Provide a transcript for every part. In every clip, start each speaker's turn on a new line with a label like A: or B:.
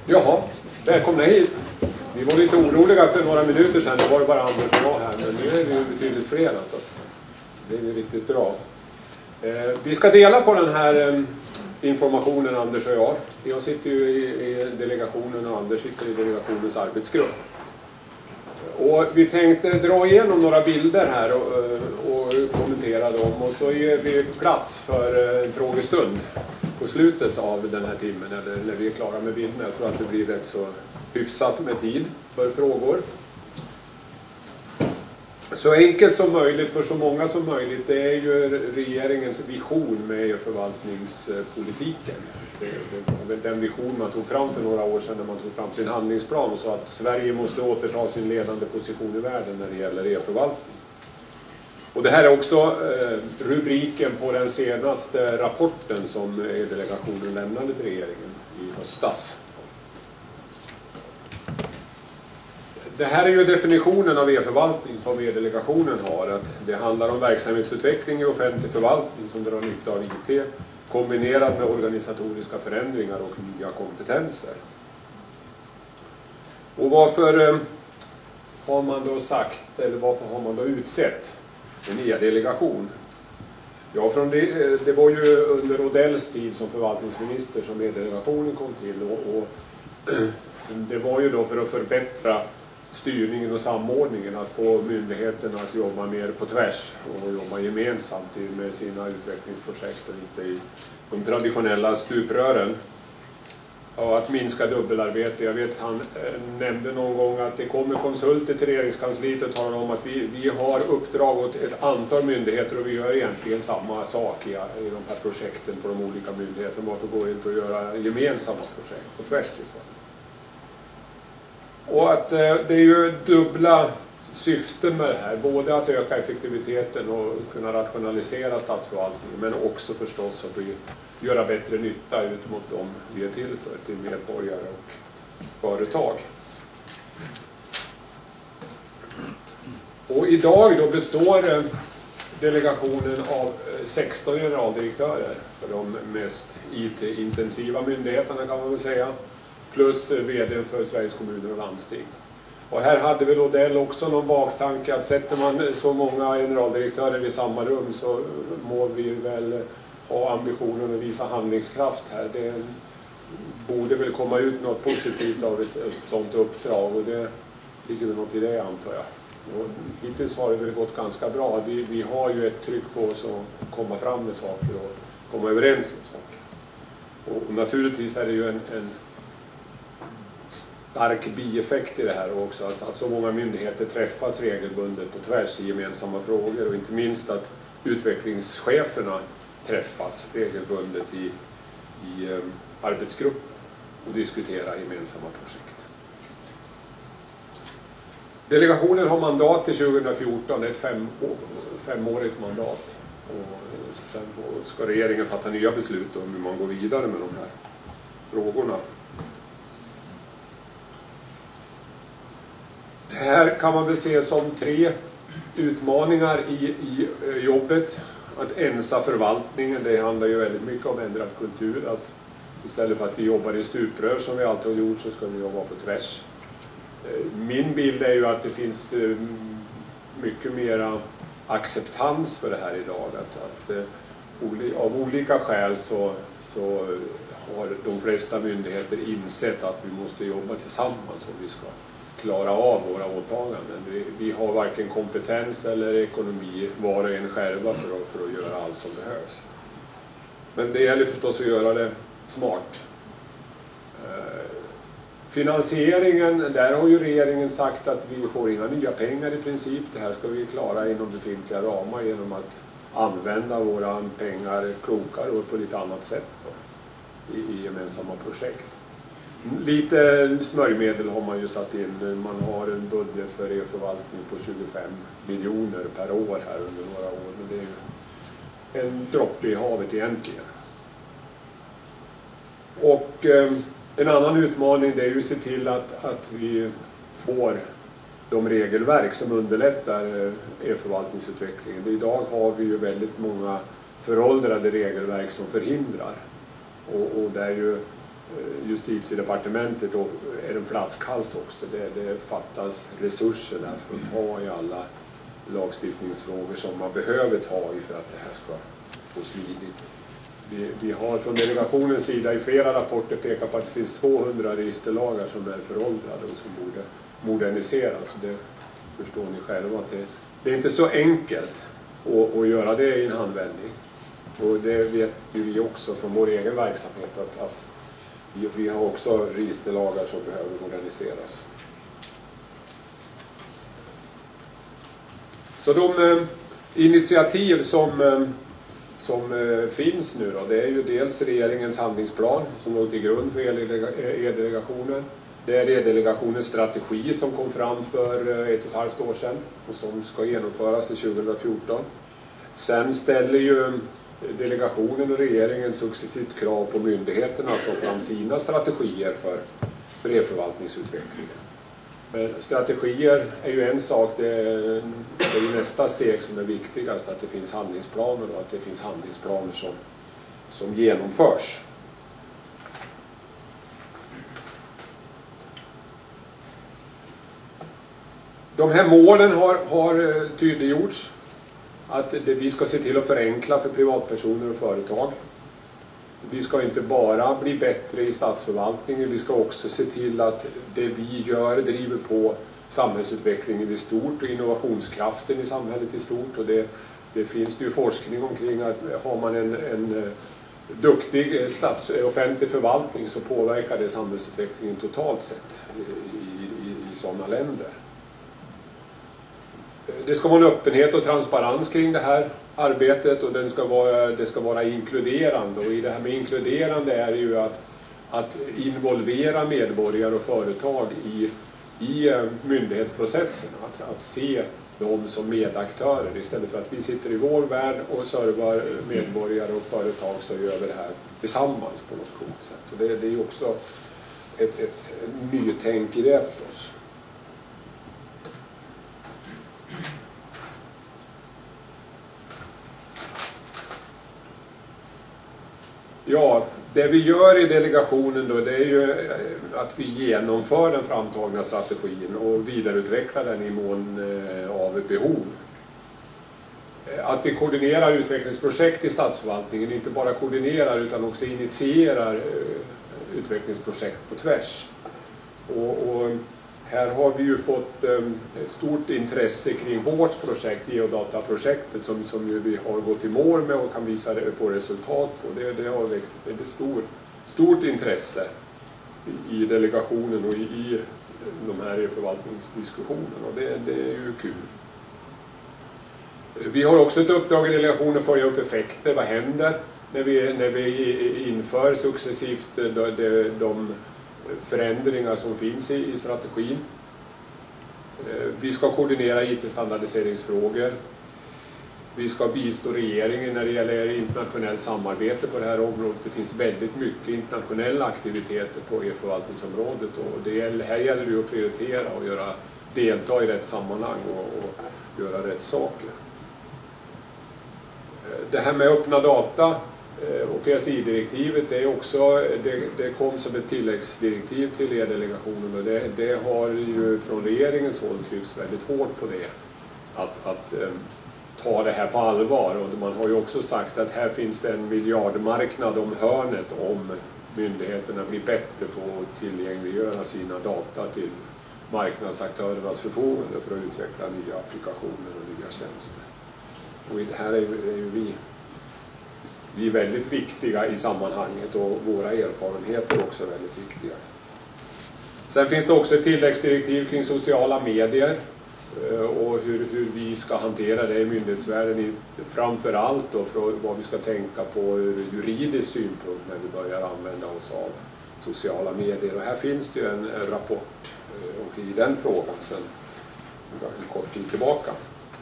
A: Jaha, välkomna hit. Vi var lite oroliga för några minuter sedan, det var bara Anders och jag här, men nu är vi ju betydligt fler, så att det är riktigt bra. Vi ska dela på den här informationen, Anders och jag. Jag sitter ju i delegationen och Anders sitter i delegationens arbetsgrupp. Och vi tänkte dra igenom några bilder här och kommentera dem, och så ger vi plats för en frågestund på slutet av den här timmen, eller när vi är klara med bilderna. Jag tror att det blir rätt så hyfsat med tid för frågor. Så enkelt som möjligt för så många som möjligt, det är ju regeringens vision med förvaltningspolitiken. Den vision man tog fram för några år sedan när man tog fram sin handlingsplan och sa att Sverige måste återta sin ledande position i världen när det gäller e-förvaltning. Och det här är också rubriken på den senaste rapporten som e-delegationen lämnade till regeringen i höstas. Det här är ju definitionen av e-förvaltning som e-delegationen har. Att det handlar om verksamhetsutveckling i offentlig förvaltning som drar nytta av IT kombinerad med organisatoriska förändringar och nya kompetenser. Och varför har man då sagt, eller varför har man då utsett en e-delegation? Ja, det var ju under Odells tid som förvaltningsminister som e-delegationen kom till, och det var ju då för att förbättra styrningen och samordningen, att få myndigheterna att jobba mer på tvärs och jobba gemensamt med sina utvecklingsprojekt och inte i de traditionella stuprören. Och att minska dubbelarbete. Jag vet han nämnde någon gång att det kommer konsulter till regeringskansliet och talar om att vi har uppdrag åt ett antal myndigheter och vi gör egentligen samma sak i de här projekten på de olika myndigheterna. Varför går det inte att göra gemensamma projekt på tvärs istället? Och att det är ju dubbla syften med det här. Både att öka effektiviteten och kunna rationalisera statsförvaltningen, men också förstås att göra bättre nytta ut mot dem vi är till för, till medborgare och företag. Och idag då består delegationen av 16 generaldirektörer för de mest IT-intensiva myndigheterna, kan man väl säga. Plus vd för Sveriges kommuner och landsting. Och här hade väl Odell också någon baktanke att sätter man så många generaldirektörer i samma rum så må vi väl ha ambitionen att visa handlingskraft här. Det borde väl komma ut något positivt av ett sådant uppdrag, och det ligger väl något i det, antar jag. Och hittills har det väl gått ganska bra. Vi har ju ett tryck på oss att komma fram med saker och komma överens om saker. Och naturligtvis är det ju en stark bieffekt i det här också, alltså att så många myndigheter träffas regelbundet på tvärs i gemensamma frågor, och inte minst att utvecklingscheferna träffas regelbundet i arbetsgrupper och diskuterar gemensamma projekt. Delegationen har mandat till 2014, ett femårigt mandat, och sen ska regeringen fatta nya beslut om hur man går vidare med de här frågorna. Det här kan man väl se som 3 utmaningar i jobbet. Att ensa förvaltningen, det handlar ju väldigt mycket om ändrad kultur. Att istället för att vi jobbar i stuprör som vi alltid har gjort, så ska vi jobba på tvärs. Min bild är ju att det finns mycket mera acceptans för det här idag. Att av olika skäl så har de flesta myndigheter insett att vi måste jobba tillsammans om vi ska klara av våra åtaganden. Vi har varken kompetens eller ekonomi var och en själva för att göra allt som behövs. Men det gäller förstås att göra det smart. Finansieringen, där har ju regeringen sagt att vi får inga nya pengar i princip. Det här ska vi klara inom befintliga ramar genom att använda våra pengar klokare och på lite annat sätt i gemensamma projekt. Lite smörjmedel har man ju satt in. Man har en budget för e-förvaltning på 25 miljoner per år här under några år. Men det är ju en droppe i havet egentligen. Och en annan utmaning, det är ju att se till att vi får de regelverk som underlättar e-förvaltningsutvecklingen. Idag har vi ju väldigt många föråldrade regelverk som förhindrar. Och där ju Justitiedepartementet och är en flaskhals också. Det fattas resurser där för att ta i alla lagstiftningsfrågor som man behöver ta i för att det här ska gå smidigt. Vi har från delegationens sida i flera rapporter pekat på att det finns 200 registerlagar som är föråldrade och som borde moderniseras. Det förstår ni själva att det är inte så enkelt att göra det i en handvändning. Och det vet vi också från vår egen verksamhet att vi har också registerlagar som behöver moderniseras. Så de initiativ som finns nu då, det är ju dels regeringens handlingsplan som låg till grund för E-delegationen. Det är E-delegationens strategi som kom fram för 1,5 år sedan och som ska genomföras till 2014. Sen ställer ju delegationen och regeringen successivt krav på myndigheterna att ta fram sina strategier för e-förvaltningsutvecklingen. Men strategier är ju en sak, det är ju nästa steg som är viktigast, att det finns handlingsplaner och att det finns handlingsplaner som genomförs. De här målen har tydliggjorts. Att vi ska se till att förenkla för privatpersoner och företag. Vi ska inte bara bli bättre i statsförvaltningen, vi ska också se till att det vi gör driver på samhällsutvecklingen i stort och innovationskraften i samhället i stort. Och det finns det ju forskning omkring att har man en duktig offentlig förvaltning så påverkar det samhällsutvecklingen totalt sett i sådana länder. Det ska vara en öppenhet och transparens kring det här arbetet och det ska vara inkluderande. Och i det här med inkluderande är det ju att involvera medborgare och företag i myndighetsprocessen. Att se dem som medaktörer istället för att vi sitter i vår värld och servar medborgare och företag så gör vi det här tillsammans på något coolt sätt. Och det är ju också ett nytänk i det förstås. Ja, det vi gör i delegationen då, det är ju att vi genomför den framtagna strategin och vidareutvecklar den i mån av behov. Att vi koordinerar utvecklingsprojekt i statsförvaltningen, inte bara koordinerar utan också initierar utvecklingsprojekt på tvärs. Och här har vi ju fått ett stort intresse kring vårt projekt, Geodata-projektet, som ju vi har gått i mål med och kan visa på resultat på. Det har väckt ett stort intresse i delegationen och i de här förvaltningsdiskussionerna och det är ju kul. Vi har också ett uppdrag i delegationen att följa upp effekter. Vad händer när vi inför successivt de förändringar som finns i strategin. Vi ska koordinera IT-standardiseringsfrågor. Vi ska bistå regeringen när det gäller internationellt samarbete på det här området. Det finns väldigt mycket internationella aktiviteter på e-förvaltningsområdet och här gäller det att prioritera och delta i rätt sammanhang och göra rätt saker. Det här med öppna data och PSI-direktivet det kom som ett tilläggsdirektiv till E-delegationen och det har ju från regeringens håll tryckts väldigt hårt på det. Att ta det här på allvar och man har ju också sagt att här finns det en miljardmarknad om hörnet om myndigheterna blir bättre på att tillgängliggöra sina data till marknadsaktörernas förfogande för att utveckla nya applikationer och nya tjänster. Och det här är ju vi är väldigt viktiga i sammanhanget och våra erfarenheter är också väldigt viktiga. Sen finns det också ett tilläggsdirektiv kring sociala medier och hur vi ska hantera det i myndighetsvärlden framför allt då för vad vi ska tänka på ur juridisk synpunkt när vi börjar använda oss av sociala medier. Och här finns det ju en rapport och i den frågan sedan en kort tid tillbaka.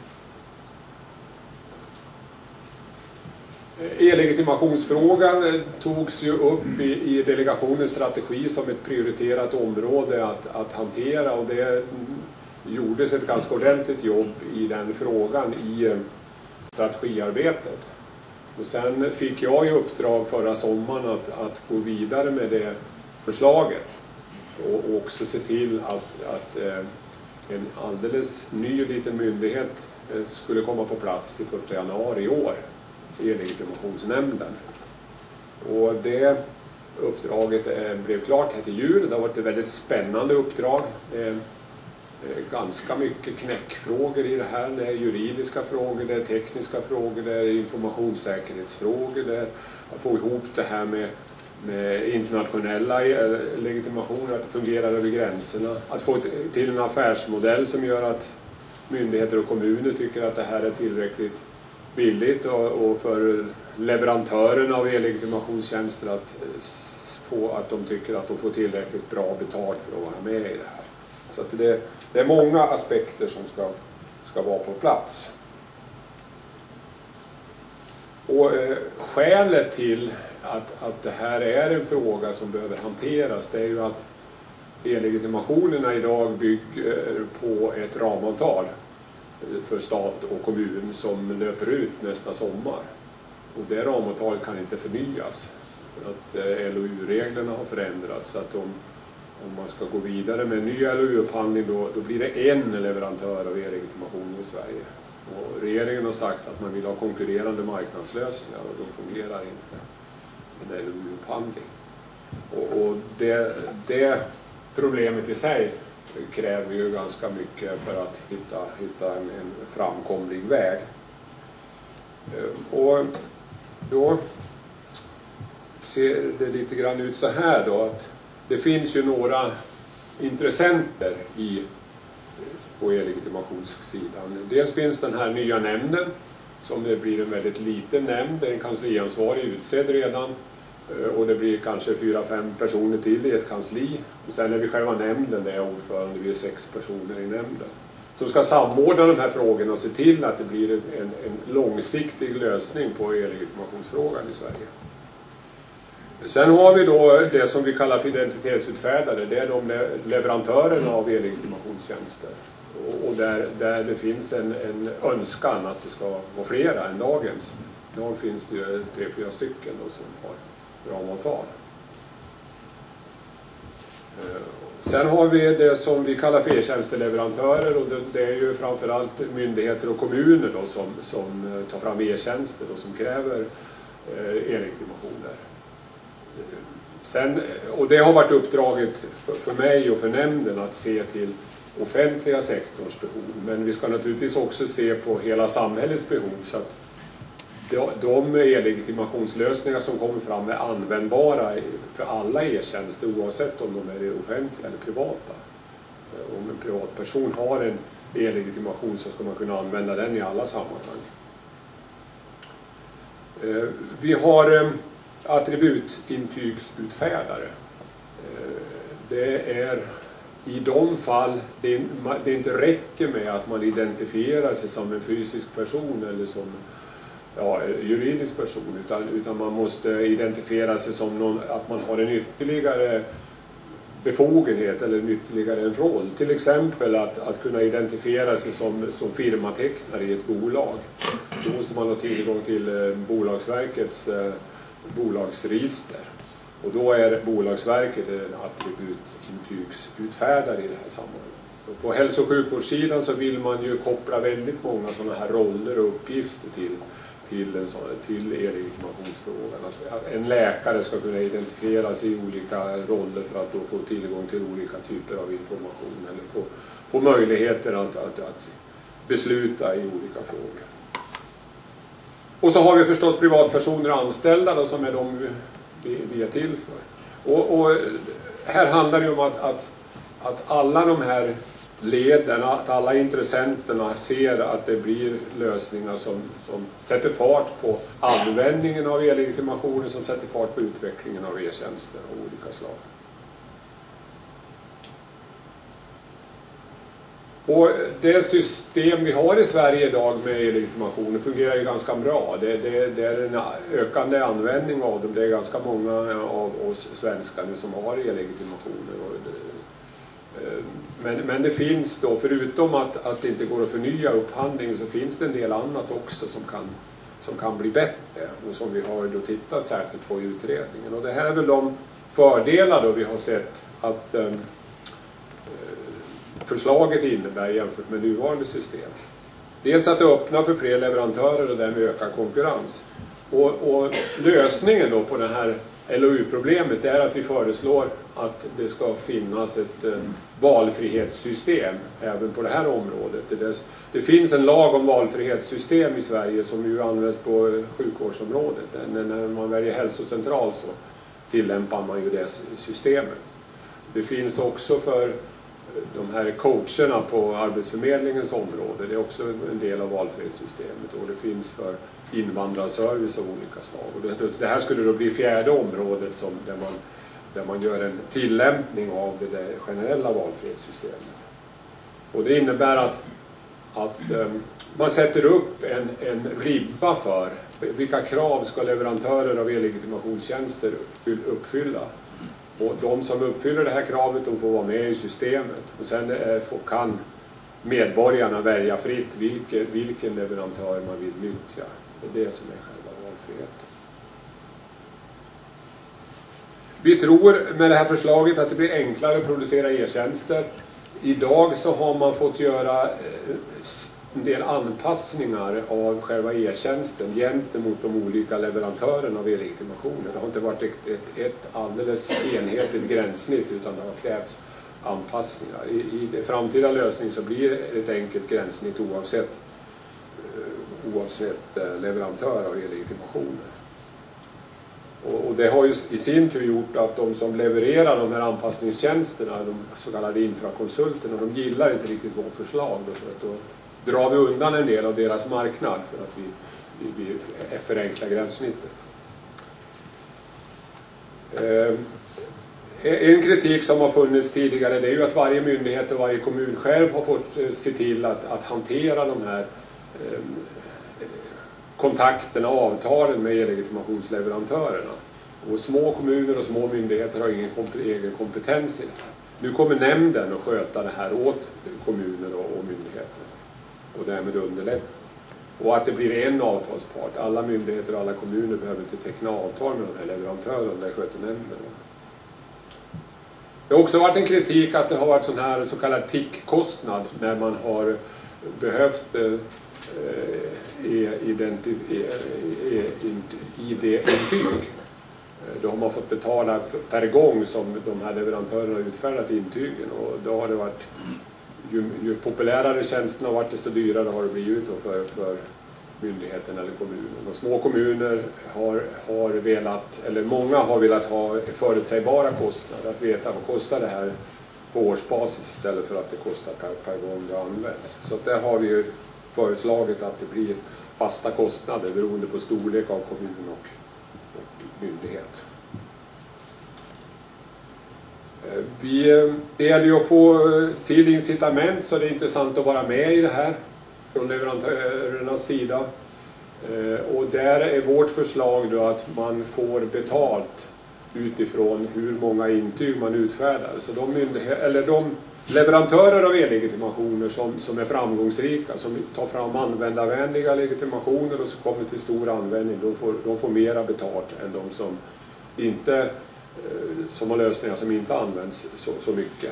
A: E-legitimationsfrågan togs ju upp i delegationens strategi som ett prioriterat område att hantera och det gjordes ett ganska ordentligt jobb i den frågan i strategiarbetet. Och sen fick jag i uppdrag förra sommaren att gå vidare med det förslaget och också se till att en alldeles ny liten myndighet skulle komma på plats till 1 januari i år, E-legitimationsnämnden. Och det uppdraget blev klart här till jul. Det har varit ett väldigt spännande uppdrag. Det är ganska mycket knäckfrågor i det här. Det är juridiska frågor, det är tekniska frågor, det är informationssäkerhetsfrågor, det är att få ihop det här med internationella legitimationer, att det fungerar över gränserna, att få till en affärsmodell som gör att myndigheter och kommuner tycker att det här är tillräckligt billigt och för leverantörerna av e-legitimationstjänster att de tycker att de får tillräckligt bra betalt för att vara med i det här. Så att det är många aspekter som ska vara på plats. Och skälet till att det här är en fråga som behöver hanteras, det är ju att e-legitimationerna idag bygger på ett ramavtal för stat och kommun som löper ut nästa sommar. Och det ramavtalet kan inte förnyas för att LOU-reglerna har förändrats, så att om man ska gå vidare med en ny LOU-upphandling då blir det en leverantör av e-legitimation i Sverige. Och regeringen har sagt att man vill ha konkurrerande marknadslösningar och då fungerar inte en LOU-upphandling. Och det problemet i sig kräver ju ganska mycket för att hitta en framkomlig väg. Och då ser det lite grann ut så här då, att det finns ju några intressenter på e-legitimationssidan. Dels finns den här nya nämnden som det blir en väldigt liten nämnd, en kansliansvarig utsedd redan. Och det blir kanske 4-5 personer till i ett kansli. Och sen är vi själva nämnden, det är ordförande, vi är 6 personer i nämnden. Som ska samordna de här frågorna och se till att det blir en långsiktig lösning på e-legitimationsfrågan i Sverige. Sen har vi då det som vi kallar för identitetsutfärdare. Det är de leverantörerna av e-legitimationstjänster. Och där det finns en önskan att det ska vara flera än dagens. Idag finns det ju 3-4 stycken då som har ramavtal. Sen har vi det som vi kallar för e-tjänsteleverantörer, och det är ju framförallt myndigheter och kommuner då som tar fram e-tjänster och som kräver e-legitimationer. Och det har varit uppdraget för mig och för nämnden att se till offentliga sektorns behov, men vi ska naturligtvis också se på hela samhällets behov, så att de e-legitimationslösningar som kommer fram är användbara för alla e-tjänster oavsett om de är offentliga eller privata. Om en privatperson har en e-legitimation så ska man kunna använda den i alla sammanhang. Vi har attributintygsutfärdare. Det är i de fall det inte räcker med att man identifierar sig som en fysisk person eller som juridisk person, utan man måste identifiera sig som att man har en ytterligare befogenhet eller en ytterligare en roll. Till exempel att kunna identifiera sig som firmatecknare i ett bolag. Då måste man ha tillgång till Bolagsverkets bolagsregister. Och då är Bolagsverket en attributintygsutfärdare i det här sammanhanget. På hälso- och sjukvårdssidan så vill man ju koppla väldigt många sådana här roller och uppgifter till e-legitimationsfrågan. Att en läkare ska kunna identifiera sig i olika roller för att då få tillgång till olika typer av information eller få möjligheter att besluta i olika frågor. Och så har vi förstås privatpersoner och anställda då, som är de vi är till för. Och här handlar det om att alla de här leden, att alla intressenterna ser att det blir lösningar som sätter fart på användningen av e-legitimationer, som sätter fart på utvecklingen av e-tjänster av olika slag. Och det system vi har i Sverige idag med e-legitimationer fungerar ju ganska bra. Det är en ökande användning av dem. Det är ganska många av oss svenskar nu som har e-legitimationer. Men det finns då, förutom att det inte går att förnya upphandlingen, så finns det en del annat också som kan bli bättre och som vi har då tittat särskilt på i utredningen. Och det här är väl fördelar då vi har sett att förslaget innebär jämfört med nuvarande system. Dels att det öppnar för fler leverantörer och därmed ökar konkurrens. Och lösningen då på det här LOU-problemet är att vi föreslår att det ska finnas ett valfrihetssystem även på det här området. Det finns en lag om valfrihetssystem i Sverige som ju används på sjukvårdsområdet. När man väljer hälsocentral så tillämpar man ju det systemet. Det finns också för de här coacherna på Arbetsförmedlingens område. Det är också en del av valfrihetssystemet, och det finns för invandrarservice av olika slag. Och det här skulle då bli fjärde området där man gör en tillämpning av det där generella valfrihetssystemet. Och det innebär att man sätter upp en ribba för vilka krav ska leverantörer av e-legitimationstjänster uppfylla. Och de som uppfyller det här kravet, de får vara med i systemet. Och sen kan medborgarna välja fritt vilken leverantör man vill nyttja. Det är det som är själva valfriheten. Vi tror med det här förslaget att det blir enklare att producera e-tjänster. Idag så har man fått göra en del anpassningar av själva e-tjänsten gentemot de olika leverantörerna av e-legitimationer. Det har inte varit ett alldeles enhetligt gränssnitt, utan det har krävts anpassningar. I det framtida lösning så blir det ett enkelt gränssnitt oavsett leverantör av e-legitimationer. Och det har ju i sin tur gjort att de som levererar de här anpassningstjänsterna, de så kallade infrakonsulterna, de gillar inte riktigt vårt förslag. För att då drar vi undan en del av deras marknad för att vi förenklar gränssnittet. En kritik som har funnits tidigare, det är ju att varje myndighet och varje kommun själv har fått se till att hantera de här kontakterna och avtalen med e-legitimationsleverantörerna. Och små kommuner och små myndigheter har ingen egen kompetens i det här. Nu kommer nämnden att sköta det här åt kommuner och myndigheter. Och därmed underlätta. Och att det blir en avtalspart. Alla myndigheter och alla kommuner behöver inte teckna avtal med de här leverantörerna. Där sköter nämnden. Det har också varit en kritik att det har varit sån här så kallad TIC-kostnad när man har behövt ID-intyg. Då har man fått betala per gång som de här leverantörerna har utfärdat intygen, och då har det varit ju populärare tjänsterna har varit, desto dyrare har det blivit för myndigheten eller kommunen. Och små kommuner har velat, eller många har velat ha förutsägbara kostnader, att veta vad kostar det här på årsbasis istället för att det kostar per gång det används. Så där har vi ju föreslagit att det blir fasta kostnader beroende på storlek av kommun och myndighet. Det gäller ju att få till incitament, så det är intressant att vara med i det här från leverantörernas sida. Och där är vårt förslag då att man får betalt utifrån hur många intyg man utfärdar. Så de leverantörer av e-legitimationer som är framgångsrika, som tar fram användarvänliga legitimationer och så kommer till stor användning, de får mera betalt än de som har lösningar som inte används så mycket.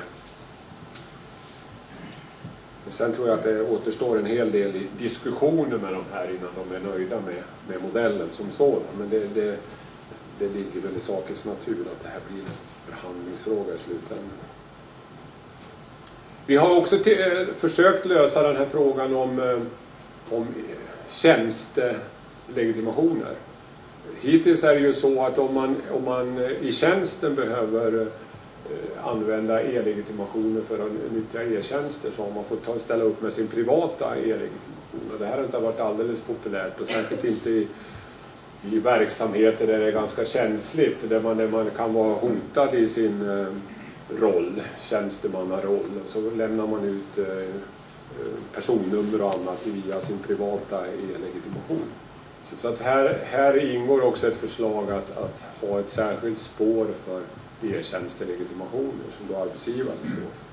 A: Men sen tror jag att det återstår en hel del i diskussioner med de här innan de är nöjda med modellen som sådan. Men det ligger väl i sakens natur att det här blir en förhandlingsfråga i slutändan. Vi har också försökt lösa den här frågan om tjänstelegitimationer. Hittills är det ju så att om man i tjänsten behöver använda e-legitimationer för att nyttja e-tjänster, så har man fått ställa upp med sin privata e-legitimation. Och det här har inte varit alldeles populärt, och särskilt inte i verksamheter där det är ganska känsligt, där man kan vara hotad i sin roll, tjänstemannaroll, och så lämnar man ut personnummer och annat via sin privata e-legitimation. Så att här ingår också ett förslag att ha ett särskilt spår för e-tjänstelegitimationer som då arbetsgivaren står för.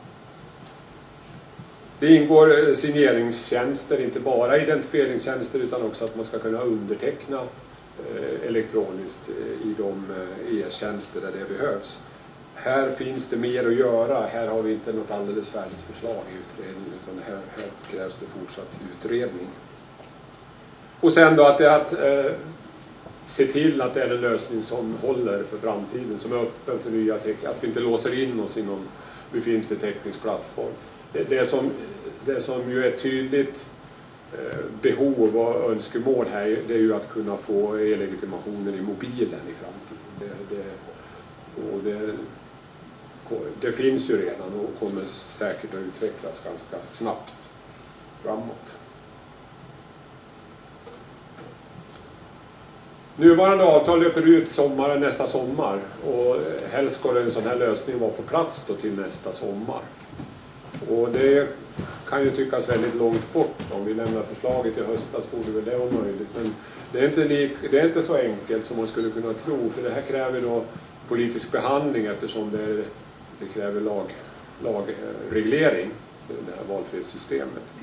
A: Det ingår signeringstjänster, inte bara identifieringstjänster, utan också att man ska kunna underteckna elektroniskt i de e-tjänster där det behövs. Här finns det mer att göra. Här har vi inte något alldeles färdigt förslag i utredningen, utan här krävs det fortsatt utredning. Och sen då att se till att det är en lösning som håller för framtiden, som är öppen för nya teknik, att vi inte låser in oss i någon befintlig teknisk plattform. Det som ju är tydligt behov och önskemål här, det är ju att kunna få e-legitimationer i mobilen i framtiden. Det finns ju redan och kommer säkert att utvecklas ganska snabbt framåt. Nuvarande avtal löper ut nästa sommar och helst ska en sån här lösning vara på plats då till nästa sommar. Och det kan ju tyckas väldigt långt bort. Om vi lämnar förslaget i höstas borde väl det vara möjligt. Men det är inte så enkelt som man skulle kunna tro, för det här kräver då politisk behandling eftersom det kräver lagreglering, det här valfrihetssystemet.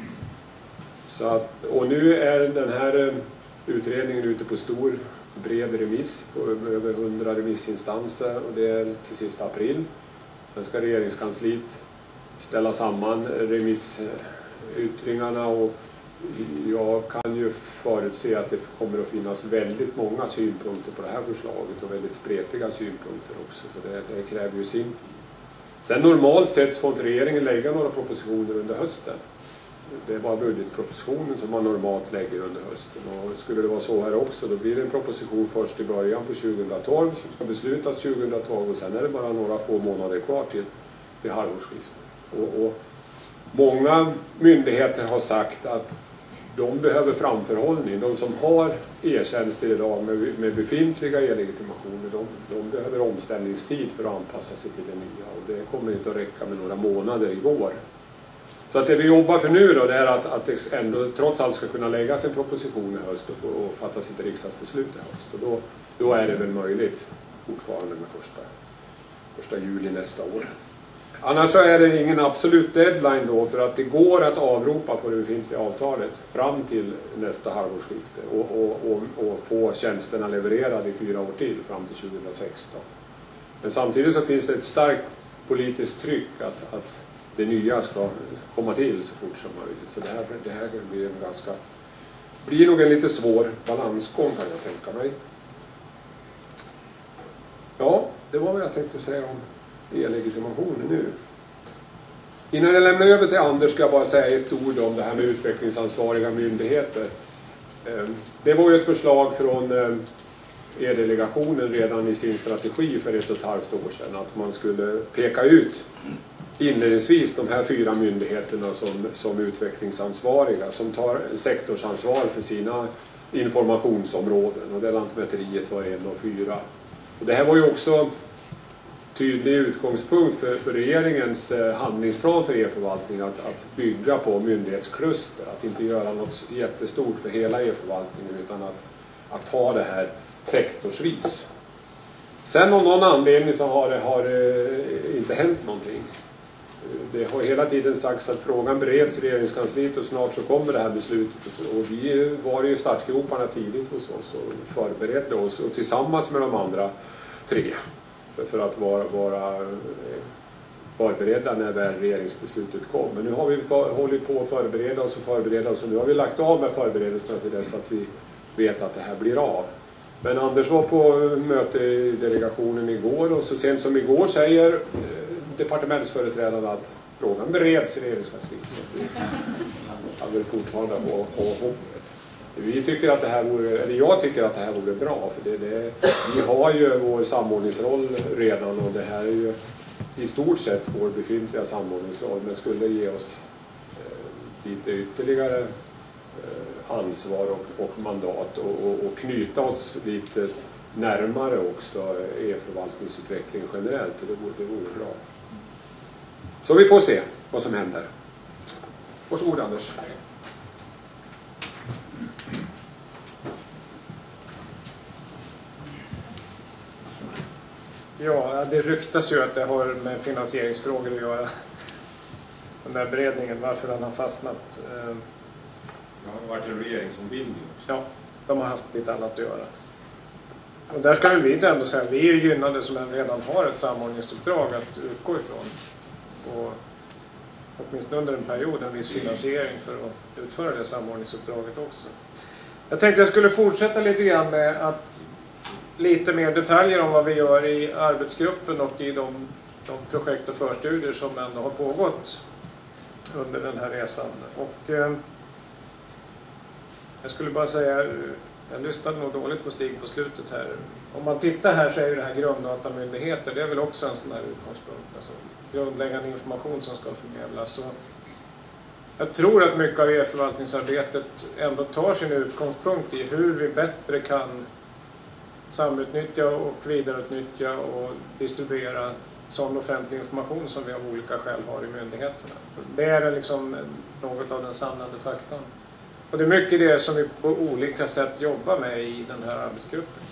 A: Och nu är den här utredningen ute på bred remiss på över 100 remissinstanser och det är till sista april. Sen ska regeringskansliet ställa samman remissyttringarna och jag kan ju förutse att det kommer att finnas väldigt många synpunkter på det här förslaget och väldigt spretiga synpunkter också, så det kräver ju sin tid. Sen normalt sett får inte regeringen lägga några propositioner under hösten. Det är bara budgetpropositionen som man normalt lägger under hösten, och skulle det vara så här också då blir det en proposition först i början på 2012 som ska beslutas 2012 och sen är det bara några få månader kvar till halvårsskiftet. Och många myndigheter har sagt att de behöver framförhållning. De som har e-tjänster idag med befintliga e-legitimationer, de behöver omställningstid för att anpassa sig till det nya, och det kommer inte att räcka med några månader i vår. Så att det vi jobbar för nu då, det är att det ändå trots allt ska kunna läggas en proposition i höst och fatta sitt riksdagsbeslut i höst. Och då är det väl möjligt fortfarande med första juli nästa år. Annars så är det ingen absolut deadline då, för att det går att avropa på det befintliga avtalet fram till nästa halvårsskifte och få tjänsterna levererade i 4 år till fram till 2016. Men samtidigt så finns det ett starkt politiskt tryck att det nya ska komma till så fort som möjligt. Så det här blir nog en lite svår balansgång kan jag tänka mig. Ja, det var vad jag tänkte säga om e-legitimationen nu. Innan jag lämnar över till Anders ska jag bara säga ett ord om det här med utvecklingsansvariga myndigheter. Det var ju ett förslag från e-delegationen redan i sin strategi för 1,5 år sedan att man skulle peka ut inledningsvis de här 4 myndigheterna som utvecklingsansvariga som tar sektorsansvar för sina informationsområden, och det Lantmäteriet var 1 och 4. Och det här var ju också tydlig utgångspunkt för regeringens handlingsplan för e-förvaltning att bygga på myndighetskluster, att inte göra något jättestort för hela e-förvaltningen utan att ta det här sektorsvis. Sen av någon anledning så har det inte hänt någonting. Det har hela tiden sagts att frågan bereds i regeringskansliet och snart så kommer det här beslutet. Och vi var i startgroparna tidigt hos oss och förberedde oss och tillsammans med de andra 3 för att vara förberedda när väl regeringsbeslutet kom. Men nu har vi hållit på att förbereda oss och nu har vi lagt av med förberedelserna till dess att vi vet att det här blir av. Men Anders var på möte i delegationen igår och så sent som igår säger departementsföreträdarna att frågan bereds i regeringskansliet, så att vi kan väl fortfarande ha hoppet. Jag tycker att det här vore bra, för vi har ju vår samordningsroll redan och det här är ju i stort sett vår befintliga samordningsroll, men skulle ge oss lite ytterligare ansvar och mandat och knyta oss lite närmare också e-förvaltningsutveckling generellt. Det vore bra. Så vi får se vad som händer. Varsågod Anders.
B: Ja, det ryktas ju att det har med finansieringsfrågor att göra. Den där beredningen, varför den har fastnat.
A: Det har varit en regeringsombildning också.
B: Ja, de har haft lite annat att göra. Och där ska väl vi ändå säga att vi är gynnade som redan har ett samordningsuppdrag att utgå ifrån. Och åtminstone under en period en viss finansiering för att utföra det samordningsuppdraget också. Jag tänkte jag skulle fortsätta lite grann med att lite mer detaljer om vad vi gör i arbetsgruppen och i de projekt och förstudier som ändå har pågått under den här resan. Och jag skulle bara säga, jag lyssnade nog dåligt på Stig på slutet här. Om man tittar här så är ju det här grunddatamyndigheter, det är väl också en sån här utgångspunkt. Alltså grundläggande information som ska förmedlas. Så jag tror att mycket av e-förvaltningsarbetet ändå tar sin utgångspunkt i hur vi bättre kan samutnyttja och vidareutnyttja och distribuera sån offentlig information som vi av olika skäl har i myndigheterna. Det är liksom något av den samlande faktorn. Och det är mycket det som vi på olika sätt jobbar med i den här arbetsgruppen.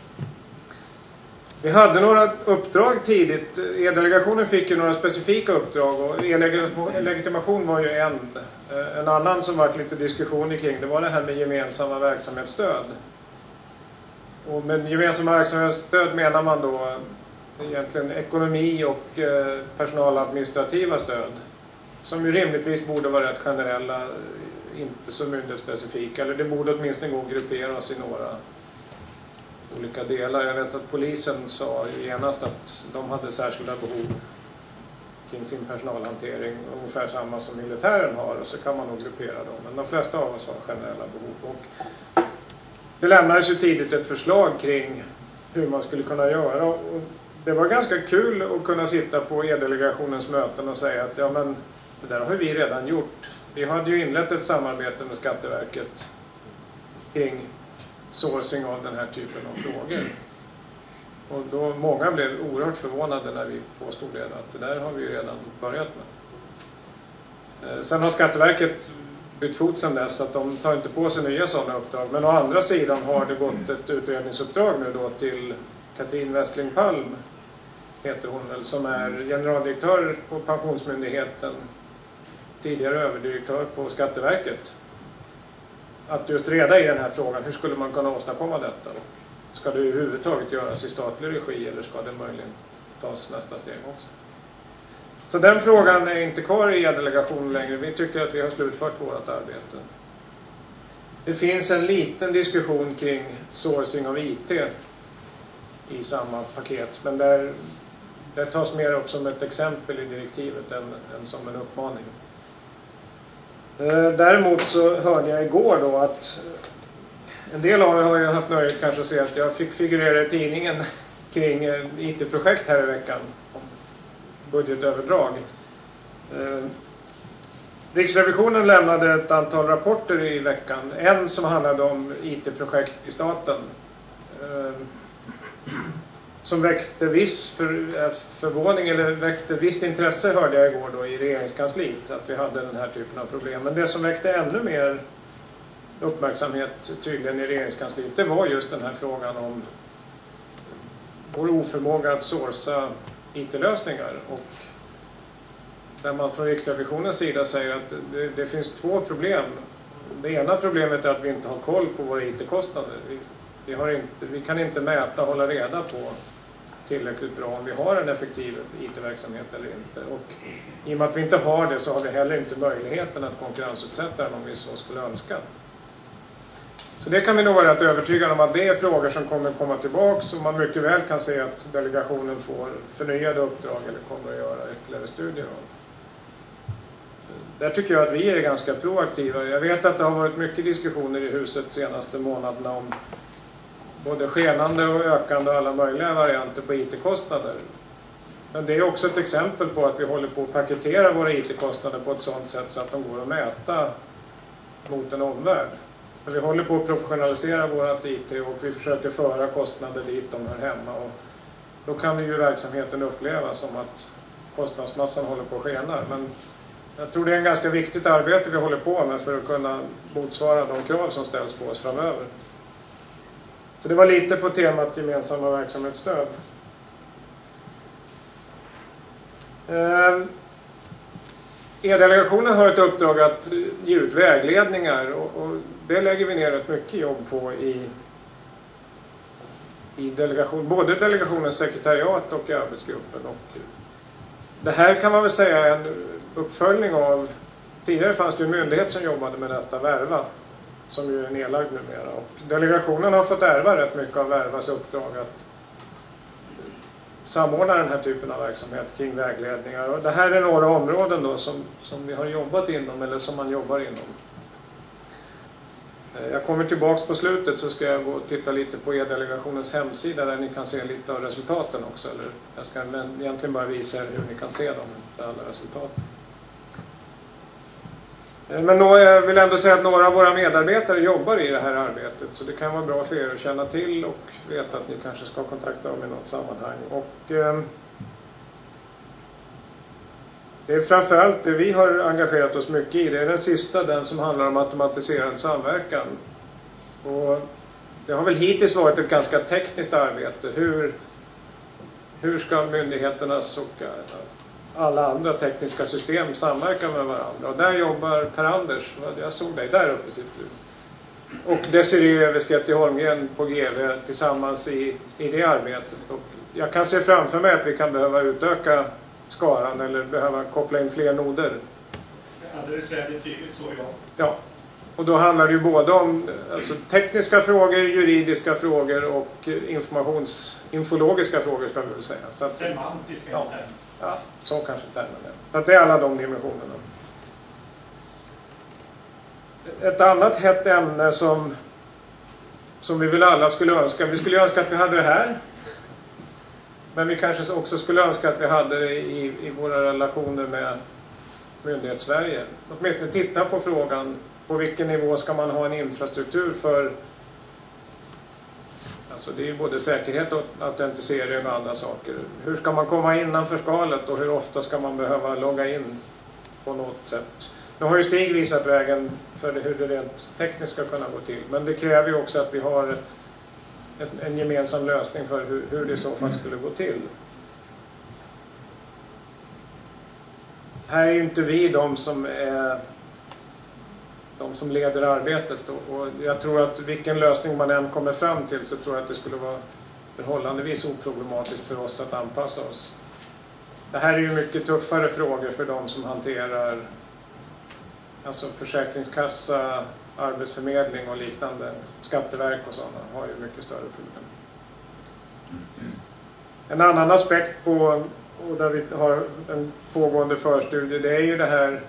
B: Vi hade några uppdrag tidigt. E-delegationen fick ju några specifika uppdrag och e-legitimation var ju en annan som varit lite diskussion kring. Det var det här med gemensamma verksamhetsstöd. Och med gemensamma verksamhetsstöd menar man då egentligen ekonomi och personaladministrativa stöd. Som ju rimligtvis borde vara rätt generella, inte så myndighetsspecifika. Eller det borde åtminstone gå att gruppera oss i några olika delar. Jag vet att polisen sa genast att de hade särskilda behov kring sin personalhantering. Ungefär samma som militären har, och så kan man nog gruppera dem. Men de flesta av oss har generella behov. Och det lämnades ju tidigt ett förslag kring hur man skulle kunna göra. Och det var ganska kul att kunna sitta på e-delegationens möten och säga att ja, men det där har vi redan gjort. Vi hade ju inlett ett samarbete med Skatteverket kring sourcing av den här typen av frågor. Och då många blev oerhört förvånade när vi påstod det, att det där har vi ju redan börjat med. Sen har Skatteverket bytt fot sedan dess, att de tar inte på sig nya sådana uppdrag. Men å andra sidan har det gått ett utredningsuppdrag nu då till Katrin Westling Palm, heter hon väl, som är generaldirektör på Pensionsmyndigheten, tidigare överdirektör på Skatteverket. Att just reda i den här frågan, hur skulle man kunna åstadkomma detta? Ska det överhuvudtaget göras i statlig regi eller ska det möjligen tas nästa steg också? Så den frågan är inte kvar i delegationen längre. Vi tycker att vi har slutfört vårt arbete. Det finns en liten diskussion kring sourcing av IT i samma paket. Men det tas mer upp som ett exempel i direktivet än som en uppmaning. Däremot så hörde jag igår då att en del av er har ju haft nöjet kanske att se att jag fick figurera i tidningen kring IT-projekt här i veckan. Budgetöverdrag. Riksrevisionen lämnade ett antal rapporter i veckan. En som handlade om IT-projekt i staten. Som väckte viss förvåning eller väckte visst intresse, hörde jag igår då i regeringskansliet, att vi hade den här typen av problem. Men det som väckte ännu mer uppmärksamhet tydligen i regeringskansliet, det var just den här frågan om vår oförmåga att sourca IT-lösningar. Och där man från Riksrevisionens sida säger att det finns två problem. Det ena problemet är att vi inte har koll på våra IT-kostnader. Vi kan inte mäta och hålla reda på tillräckligt bra om vi har en effektiv IT-verksamhet eller inte. Och i och med att vi inte har det så har vi heller inte möjligheten att konkurrensutsätta den om vi så skulle önska. Så det kan vi nog vara rätt övertygade om att det är frågor som kommer komma tillbaka och man mycket väl kan se att delegationen får förnyade uppdrag eller kommer att göra ytterligare studier om. Där tycker jag att vi är ganska proaktiva. Jag vet att det har varit mycket diskussioner i huset de senaste månaderna om både skenande och ökande och alla möjliga varianter på IT-kostnader. Men det är också ett exempel på att vi håller på att paketera våra IT-kostnader på ett sådant sätt så att de går att mäta mot en omvärld. Vi håller på att professionalisera vårt IT och vi försöker föra kostnader dit de hör hemma. Och då kan vi ju verksamheten uppleva som att kostnadsmassan håller på att skena. Men jag tror det är en ganska viktigt arbete vi håller på med för att kunna motsvara de krav som ställs på oss framöver. Så det var lite på temat gemensamma verksamhetsstöd. E-delegationen har ett uppdrag att ge ut vägledningar och det lägger vi ner rätt mycket jobb på i både delegationens sekretariat och i arbetsgruppen. Och det här kan man väl säga är en uppföljning av, tidigare fanns det en myndighet som jobbade med detta, Verva, som ju är nedlagd numera. Och delegationen har fått ärva rätt mycket av Vervas uppdrag att samordna den här typen av verksamhet kring vägledningar. Och det här är några områden då som vi har jobbat inom, eller som man jobbar inom. Jag kommer tillbaks på slutet, så ska jag gå och titta lite på E-delegationens hemsida där ni kan se lite av resultaten också. Eller jag ska egentligen bara visa er hur ni kan se alla resultat. Men jag vill ändå säga att några av våra medarbetare jobbar i det här arbetet, så det kan vara bra för er att känna till och veta att ni kanske ska kontakta dem i något sammanhang. Och det är framförallt det vi har engagerat oss mycket i. Det är den sista, den som handlar om automatiserad samverkan. Och det har väl hittills varit ett ganska tekniskt arbete. Hur ska myndigheternas och alla andra tekniska system samverka med varandra? Och där jobbar Per-Anders, jag såg dig där uppe sitter du. Och Desirée Evesketti Holmgren på GV tillsammans i det arbetet. Och jag kan se framför mig att vi kan behöva utöka skaran eller behöva koppla in fler noder.
C: Alldeles väldigt tydligt så, ja.
B: Ja, och då handlar det ju både om tekniska frågor, juridiska frågor och infologiska frågor ska vi väl säga. Så att,
C: semantiska
B: ja, ja, så kanske termen är. Så att det är alla de dimensionerna. Ett annat hett ämne som vi väl alla skulle önska. Vi skulle önska att vi hade det här. Men vi kanske också skulle önska att vi hade det i våra relationer med Myndighetssverige. Åtminstone titta på frågan, på vilken nivå ska man ha en infrastruktur för, alltså det är ju både säkerhet och autentisering och andra saker. Hur ska man komma innanför skalet och hur ofta ska man behöva logga in på något sätt? Nu har ju Stig visat vägen för hur det rent tekniskt ska kunna gå till, men det kräver ju också att vi har en gemensam lösning för hur det i så fall skulle gå till. Här är ju inte vi de som leder arbetet, och jag tror att vilken lösning man än kommer fram till så tror jag att det skulle vara förhållandevis oproblematiskt för oss att anpassa oss. Det här är ju mycket tuffare frågor för de som hanterar alltså försäkringskassa, arbetsförmedling och liknande, skatteverk och sådana har ju mycket större problem. En annan aspekt på, och där vi har en pågående förstudie, det är ju det här,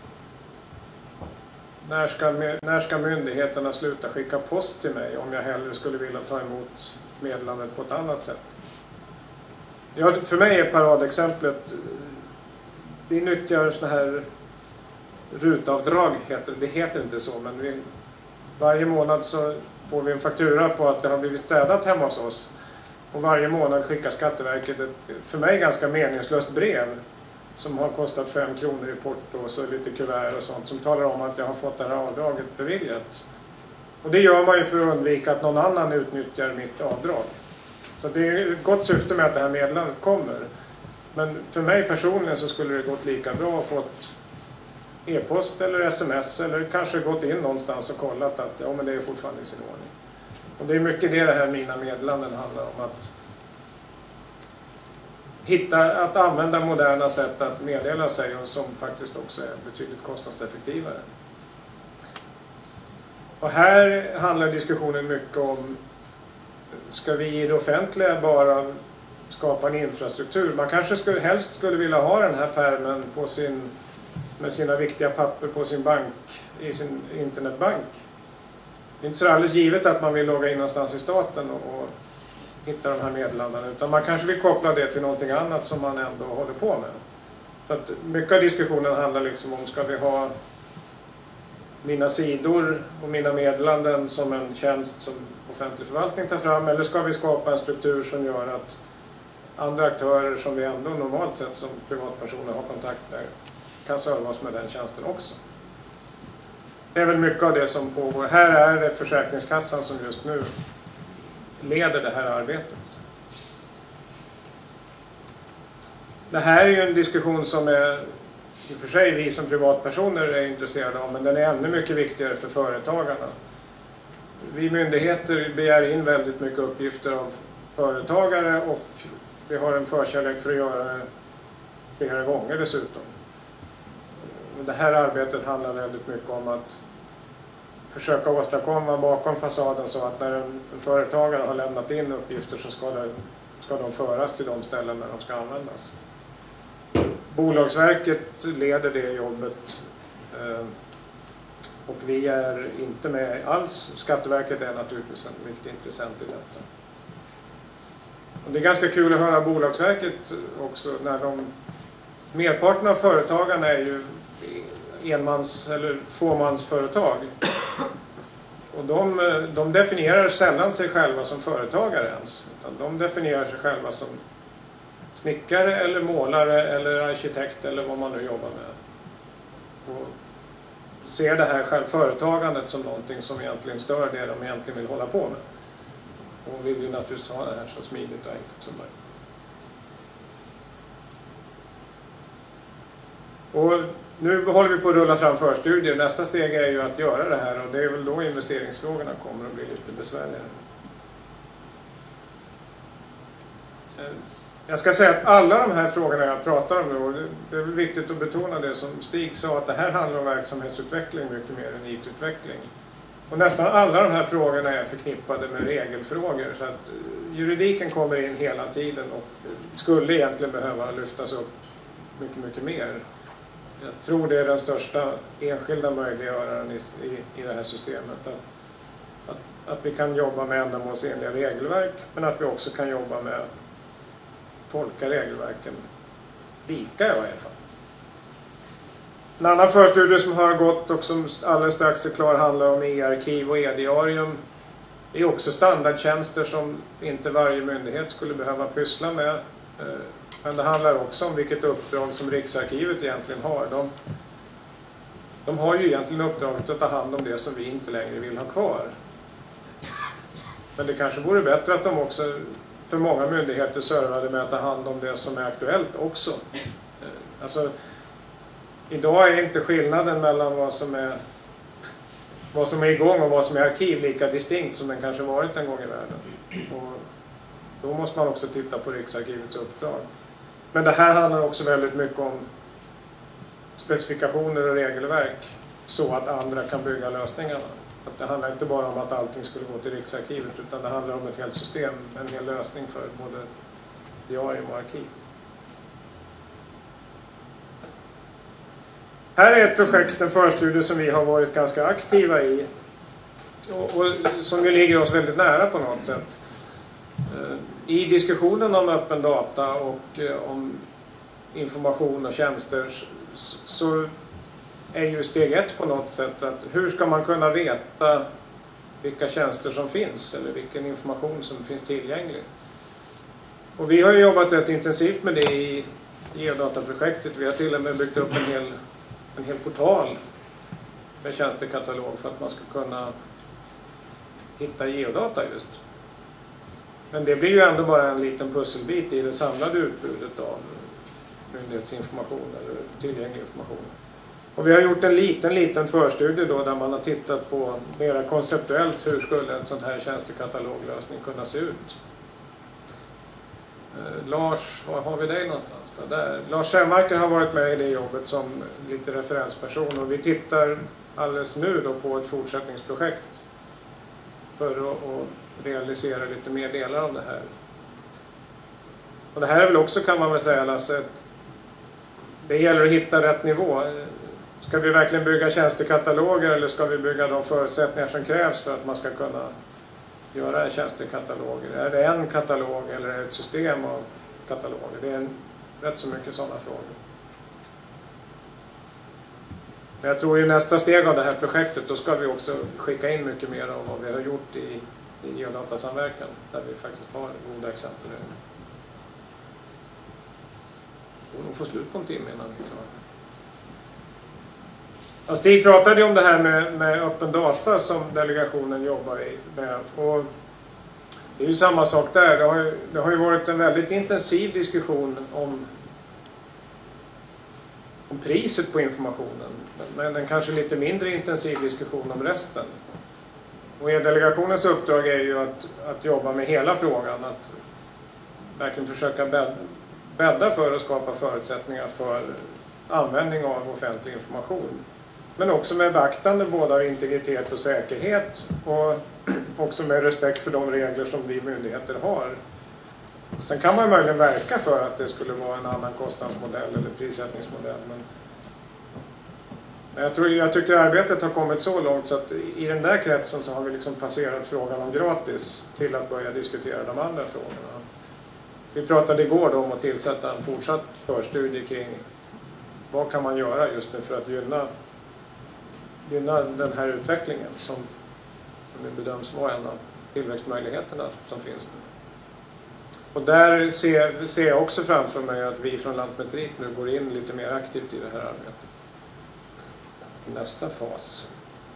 B: när ska myndigheterna sluta skicka post till mig om jag hellre skulle vilja ta emot meddelandet på ett annat sätt? Ja, för mig är paradexemplet, vi nyttjar såna här rutavdrag, det heter inte så, men varje månad så får vi en faktura på att det har blivit städat hemma hos oss. Och varje månad skickar Skatteverket ett, för mig ganska meningslöst brev som har kostat 5 kronor i porto och så lite kuvert och sånt som talar om att jag har fått det här avdraget beviljat. Och det gör man ju för att undvika att någon annan utnyttjar mitt avdrag. Så det är ett gott syfte med att det här meddelandet kommer. Men för mig personligen så skulle det gått lika bra att fått e-post eller sms eller kanske gått in någonstans och kollat att ja, men det är fortfarande i sin ordning. Och det är mycket det här mina meddelanden handlar om, att använda moderna sätt att meddela sig och som faktiskt också är betydligt kostnadseffektivare. Och här handlar diskussionen mycket om, ska vi i det offentliga bara skapa en infrastruktur? Man kanske helst skulle vilja ha den här pärmen på med sina viktiga papper på sin bank, i sin internetbank. Det är inte så alldeles givet att man vill logga in någonstans i staten och hitta de här meddelandena, utan man kanske vill koppla det till någonting annat som man ändå håller på med. Så att mycket av diskussionen handlar liksom om, ska vi ha mina sidor och mina meddelanden som en tjänst som offentlig förvaltning tar fram, eller ska vi skapa en struktur som gör att andra aktörer som vi ändå normalt sett som privatpersoner har kontakt med kan serva oss med den tjänsten också. Det är väl mycket av det som pågår. Här är det Försäkringskassan som just nu leder det här arbetet. Det här är ju en diskussion som är, i och för sig vi som privatpersoner är intresserade av, men den är ännu mycket viktigare för företagarna. Vi myndigheter begär in väldigt mycket uppgifter av företagare och vi har en förkärlek för att göra det flera gånger dessutom. Det här arbetet handlar väldigt mycket om att försöka åstadkomma bakom fasaden så att när en företagare har lämnat in uppgifter så ska de föras till de ställen där de ska användas. Bolagsverket leder det jobbet och vi är inte med alls. Skatteverket är naturligtvis en viktig intressent i detta. Och det är ganska kul att höra Bolagsverket också när merparten av företagarna är ju enmans- eller fåmansföretag. Och de definierar sällan sig själva som företagare ens. Utan de definierar sig själva som snickare eller målare eller arkitekt eller vad man nu jobbar med. Och ser det här företagandet som någonting som egentligen stör det de egentligen vill hålla på med. Och vill ju naturligtvis ha det här så smidigt och enkelt som möjligt. Och nu håller vi på att rulla fram förstudier. Nästa steg är ju att göra det här och det är väl då investeringsfrågorna kommer att bli lite besvärligare. Jag ska säga att alla de här frågorna jag pratar om nu, och det är viktigt att betona det som Stig sa, att det här handlar om verksamhetsutveckling mycket mer än IT-utveckling. Och nästan alla de här frågorna är förknippade med regelfrågor så att juridiken kommer in hela tiden och skulle egentligen behöva lyftas upp mycket, mycket mer. Jag tror det är den största enskilda möjliggöraren i det här systemet. Att vi kan jobba med ändamålsenliga regelverk men att vi också kan jobba med tolka regelverken lika i varje fall. En annan förstudie som har gått och som alldeles strax är klar handlar om e-arkiv och e-diarium. Det är också standardtjänster som inte varje myndighet skulle behöva pyssla med. Men det handlar också om vilket uppdrag som Riksarkivet egentligen har. De har ju egentligen uppdraget att ta hand om det som vi inte längre vill ha kvar. Men det kanske vore bättre att de också för många myndigheter servade med att ta hand om det som är aktuellt också. Alltså, idag är inte skillnaden mellan vad som är igång och vad som är arkiv lika distinkt som den kanske varit en gång i världen. Och då måste man också titta på Riksarkivets uppdrag. Men det här handlar också väldigt mycket om specifikationer och regelverk så att andra kan bygga lösningarna. Att det handlar inte bara om att allting skulle gå till Riksarkivet utan det handlar om ett helt system, en hel lösning för både diarium och arkiv. Här är ett projekt, en förstudie som vi har varit ganska aktiva i och som ju ligger oss väldigt nära på något sätt. I diskussionen om öppen data och om information och tjänster så är ju steg ett på något sätt att hur ska man kunna veta vilka tjänster som finns eller vilken information som finns tillgänglig. Och vi har ju jobbat rätt intensivt med det i geodataprojektet. Vi har till och med byggt upp en hel portal med tjänstekatalog för att man ska kunna hitta geodata just. Men det blir ju ändå bara en liten pusselbit i det samlade utbudet av myndighetsinformation eller tillgänglig information. Och vi har gjort en liten förstudie då där man har tittat på mera konceptuellt hur skulle en sån här tjänstekataloglösning kunna se ut. Lars, var har vi dig någonstans? Där. Lars Semmarker har varit med i det jobbet som lite referensperson och vi tittar alldeles nu då på ett fortsättningsprojekt för att realisera lite mer delar av det här. Och det här är väl också, kan man väl säga, Lasse, att det gäller att hitta rätt nivå. Ska vi verkligen bygga tjänstekataloger eller ska vi bygga de förutsättningar som krävs för att man ska kunna göra tjänstekataloger? Är det en katalog eller är det ett system av kataloger? Det är rätt så mycket sådana frågor. Men jag tror i nästa steg av det här projektet då ska vi också skicka in mycket mer av vad vi har gjort i geodatasamverkan där vi faktiskt har goda exempel. Och de får slut på en timme innan vi är klara. Ja, Stig pratade om det här med öppen data som delegationen jobbar med. Och det är ju samma sak där. Det har ju varit en väldigt intensiv diskussion om priset på informationen. Men en kanske lite mindre intensiv diskussion om resten. Och E-delegationens uppdrag är ju att jobba med hela frågan, att verkligen försöka bädda för och skapa förutsättningar för användning av offentlig information. Men också med beaktande både av integritet och säkerhet och också med respekt för de regler som vi myndigheter har. Sen kan man möjligen verka för att det skulle vara en annan kostnadsmodell eller prissättningsmodell. Men jag tycker arbetet har kommit så långt så att i den där kretsen så har vi liksom passerat frågan om gratis till att börja diskutera de andra frågorna. Vi pratade igår om att tillsätta en fortsatt förstudie kring vad kan man göra just nu för att gynna den här utvecklingen som det bedöms vara en av tillväxtmöjligheterna som finns nu. Och där ser jag också framför mig att vi från Lantmäteriet nu går in lite mer aktivt i det här arbetet. Nästa fas.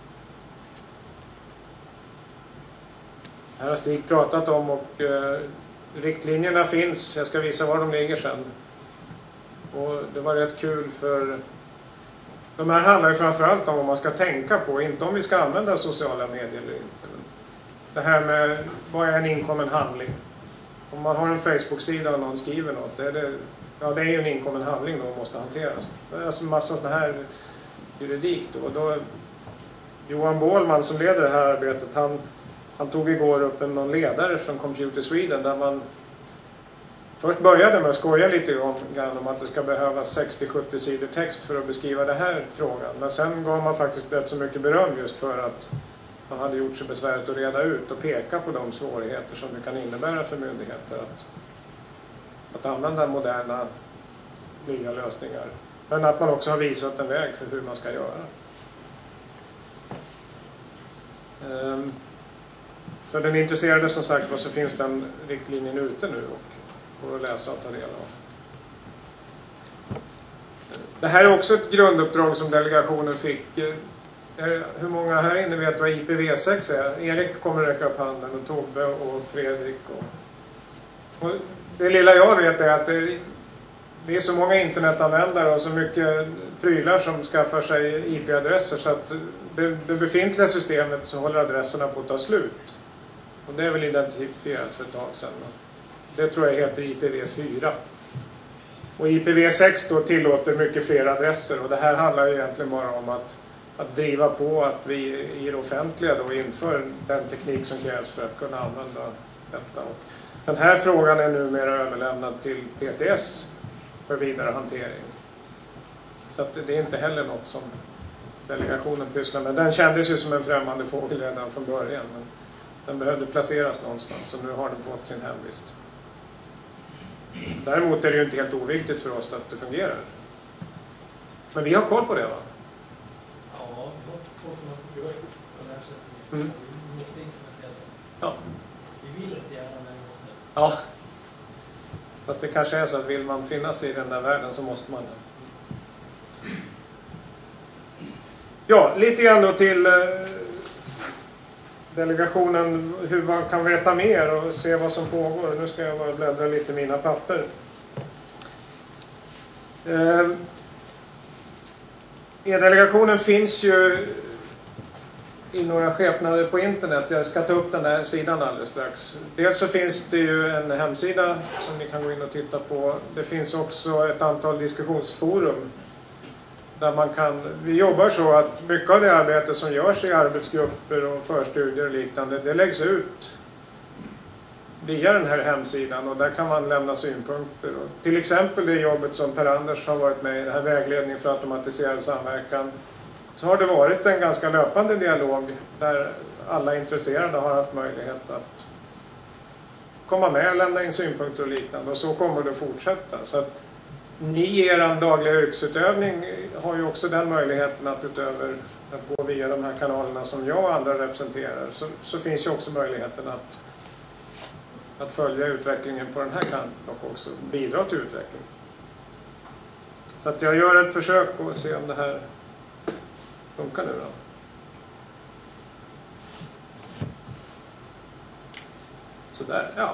B: Här har Stig pratat om och riktlinjerna finns. Jag ska visa var de ligger sen. Och det var rätt kul för de här handlar ju framförallt om vad man ska tänka på, inte om vi ska använda sociala medier eller inte. Det här med vad är en inkommen handling? Om man har en Facebook-sida och någon skriver något, det är ju en inkommen handling då och måste hanteras. Det är alltså en massa sån här juridik då. Johan Bålman som leder det här arbetet, han tog igår upp någon ledare från Computer Sweden där man först började med att skoja lite om att det ska behövas 60-70 sidor text för att beskriva den här frågan. Men sen gav man faktiskt rätt så mycket beröm just för att man hade gjort sig besväret att reda ut och peka på de svårigheter som det kan innebära för myndigheter att använda moderna nya lösningar. Men att man också har visat en väg för hur man ska göra. För den intresserade som sagt så finns den riktlinjen ute nu och att läsa och ta del av. Det här är också ett grunduppdrag som delegationen fick. Hur många här inne vet vad IPv6 är? Erik kommer räcka upp handen och Tobbe och Fredrik. Och det lilla jag vet är att det är så många internetanvändare och så mycket prylar som skaffar sig IP-adresser så att det befintliga systemet så håller adresserna på att ta slut. Och det är väl identifierat för ett tag sedan. Det tror jag heter IPv4. Och IPv6 då tillåter mycket fler adresser och det här handlar ju egentligen bara om att driva på att vi i det offentliga då inför den teknik som krävs för att kunna använda detta. Och den här frågan är numera överlämnad till PTS för vidare hantering. Så att det är inte heller något som delegationen pysslar med. Den kändes ju som en främmande fågel redan från början. Men den behövde placeras någonstans och nu har den fått sin hemvist. Däremot är det ju inte helt oviktigt för oss att det fungerar. Men vi har koll på det, va?
D: Ja, vi har koll på något gör på det här sättet.
B: Mm.
D: Vi måste implementera det.
B: Ja.
D: Vi vill inte gärna, men vi måste.
B: Ja. Fast det kanske är så att vill man finnas i den där världen så måste man. Ja, lite grann då till delegationen, hur man kan veta mer och se vad som pågår. Nu ska jag bara bläddra lite i mina papper. E-delegationen finns ju i några skepnader på internet. Jag ska ta upp den där sidan alldeles strax. Dels så finns det ju en hemsida som ni kan gå in och titta på. Det finns också ett antal diskussionsforum där vi jobbar så att mycket av det arbete som görs i arbetsgrupper och förstudier och liknande, det läggs ut via den här hemsidan och där kan man lämna synpunkter. Och till exempel det jobbet som Per-Anders har varit med i, den här vägledningen för automatiserad samverkan, så har det varit en ganska löpande dialog där alla intresserade har haft möjlighet att komma med och lämna in synpunkter och liknande och så kommer det fortsätta. Så att ni i er dagliga yrkesutövning har ju också den möjligheten att utöver att gå via de här kanalerna som jag och andra representerar så finns ju också möjligheten att följa utvecklingen på den här kanten och också bidra till utveckling. Så att jag gör ett försök och se om det här funkar nu då. Så där, ja.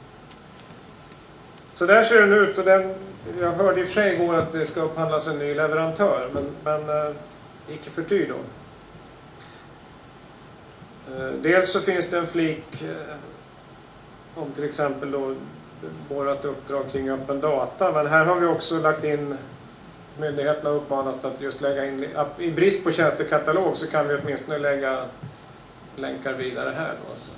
B: Så där ser den ut och jag hörde i och för sig igår att det ska upphandlas en ny leverantör men icke förty då. Dels så finns det en flik om till exempel då vårt uppdrag kring öppen data, men här har vi också lagt in, myndigheterna uppmanats att just lägga in, i brist på tjänstekatalog så kan vi åtminstone lägga länkar vidare här då. Alltså.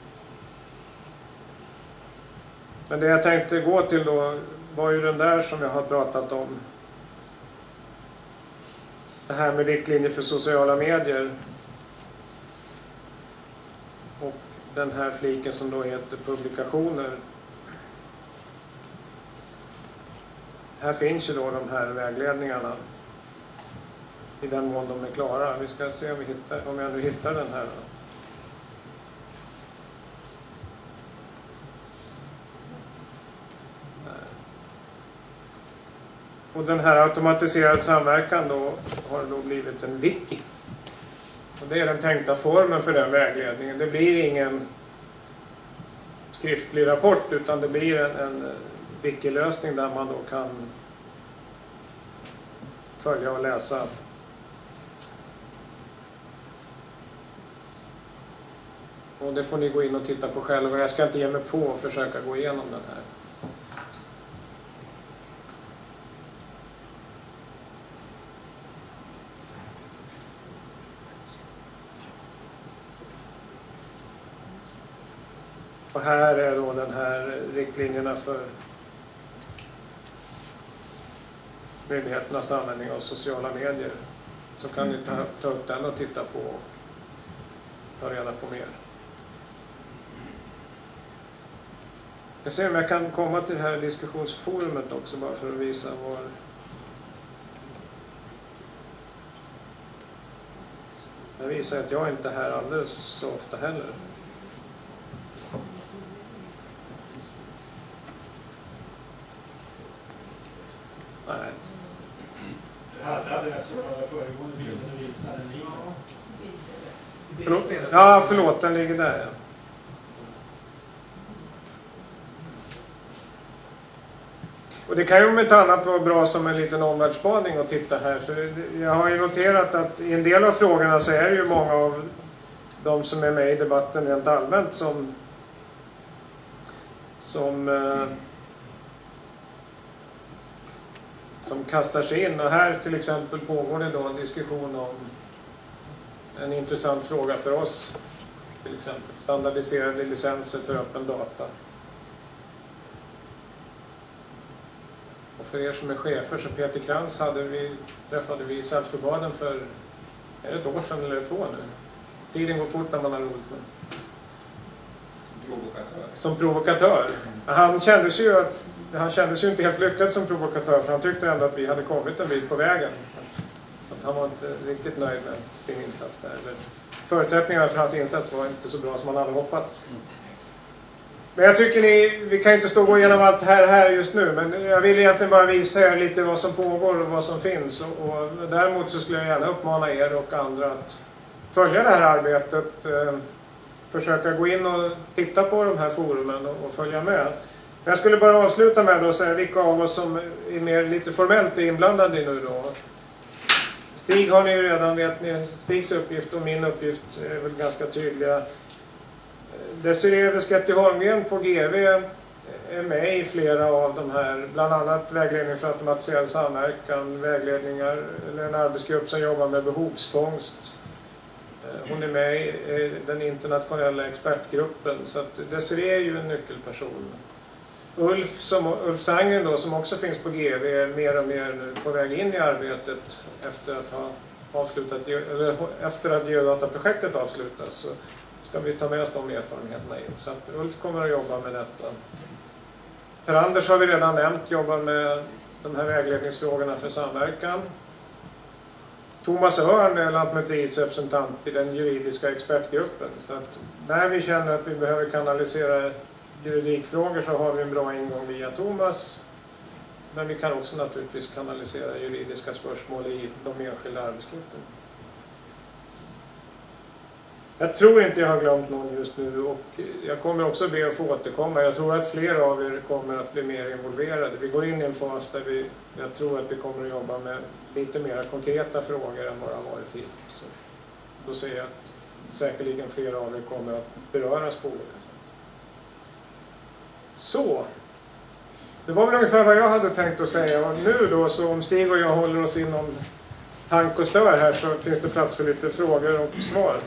B: Men det jag tänkte gå till då var ju den där som jag har pratat om. Det här med riktlinjer för sociala medier. Och den här fliken som då heter publikationer. Här finns ju då de här vägledningarna. I den mån de är klara. Vi ska se om jag nu hittar den här då. Och den här automatiserad samverkan då har då blivit en wiki. Och det är den tänkta formen för den vägledningen. Det blir ingen skriftlig rapport utan det blir en wiki-lösning där man då kan följa och läsa. Och det får ni gå in och titta på själva. Jag ska inte ge mig på och försöka gå igenom den här. Och här är då den här riktlinjerna för myndigheternas användning av sociala medier. Så kan ni ta upp den och titta på och ta reda på mer. Jag ser om jag kan komma till det här diskussionsforumet också bara för att visa var. Jag visar att jag inte är här alldeles så ofta heller. Nej.
C: Du hade adressen på den föregående bilden och visade den i.
B: Ja, förlåt, den ligger där. Ja. Och det kan ju om ett annat vara bra som en liten omvärldsspaning att titta här. För jag har ju noterat att i en del av frågorna så är det ju många av de som är med i debatten rent allmänt som kastar sig in. Och här till exempel pågår det då en diskussion om en intressant fråga för oss. Till exempel standardiserade licenser för öppen data. Och för er som är chefer så Peter Krantz träffade vi i Saltsjöbaden för ett år sedan eller 2 nu. Tiden går fort när man har roligt med. Som provokatör. Han kändes ju inte helt lyckad som provokatör för han tyckte ändå att vi hade kommit en bit på vägen. Att han var inte riktigt nöjd med sin insats där. Förutsättningarna för hans insats var inte så bra som man hade hoppats. Men jag tycker vi kan inte stå och gå igenom allt här just nu, men jag vill egentligen bara visa er lite vad som pågår och vad som finns. Och däremot så skulle jag gärna uppmana er och andra att följa det här arbetet, försöka gå in och titta på de här forumen och följa med. Men jag skulle bara avsluta med att säga vilka av oss som är mer lite formellt inblandade nu då. Stig har ni ju redan vet, Stigs uppgift och min uppgift är väl ganska tydliga. Desirée Vesketti Holmgren på GV är med i flera av de här, bland annat vägledning för automatiserad samverkan, vägledningar, eller en arbetsgrupp som jobbar med behovsfångst. Hon är med i den internationella expertgruppen, så att Desirée är ju en nyckelperson. Ulf Sangren då, som också finns på GV, är mer och mer nu på väg in i arbetet efter att ha avslutat, eller efter att geodataprojektet avslutas. Så ska vi ta med oss de erfarenheterna in. Så att Ulf kommer att jobba med detta. Per-Anders har vi redan nämnt, jobbar med de här vägledningsfrågorna för samverkan. Thomas Örn är Lantmäteriets representant i den juridiska expertgruppen. Så att när vi känner att vi behöver kanalisera juridikfrågor så har vi en bra ingång via Thomas. Men vi kan också naturligtvis kanalisera juridiska spörsmål i de enskilda arbetsgrupperna. Jag tror inte jag har glömt någon just nu och jag kommer också be att få återkomma. Jag tror att fler av er kommer att bli mer involverade. Vi går in i en fas där jag tror att vi kommer att jobba med lite mer konkreta frågor än vad det har varit hittills. Så då säger jag säkerligen flera av er kommer att beröras på olika sätt. Så, det var väl ungefär vad jag hade tänkt att säga. Och nu då, så om Stig och jag håller oss inom hank och stör här, så finns det plats för lite frågor och svar.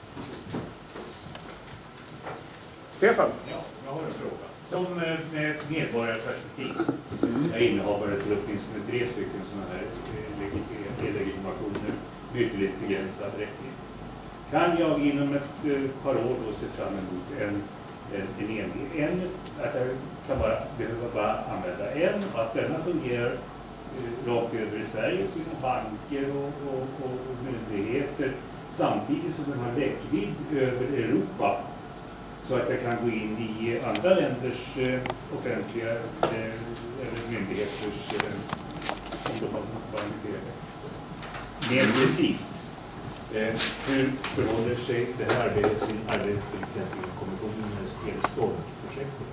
B: Stefan?
E: Ja, jag har en fråga. Som med ett medborgarperspektiv. Jag är innehavare till åtminstone 3 stycken sådana här e-legitimationer med ytterligt begränsad räckvidd. Kan jag inom ett par år då se fram emot att jag behöva bara använda en, och att denna fungerar rakt över i Sverige inom banker och myndigheter, samtidigt som den har räckvidd över Europa, så att jag kan gå in i andra länders offentliga eller myndigheters om de har motsvarande TV. Mer precis, hur förhåller sig det här arbetet till arbetet till exempel i kommissionens Stormprojektet?